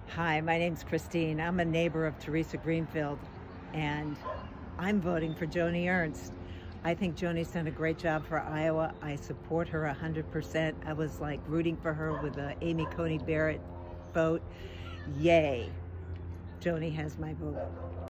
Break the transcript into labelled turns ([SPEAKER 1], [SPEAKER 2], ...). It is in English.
[SPEAKER 1] Hi, my name's Christine. I'm a neighbor of Theresa Greenfield, and I'm voting for Joni Ernst. I think Joni's done a great job for Iowa. I support her 100%. I was like rooting for her with the Amy Coney Barrett vote. Yay. Joni has my vote.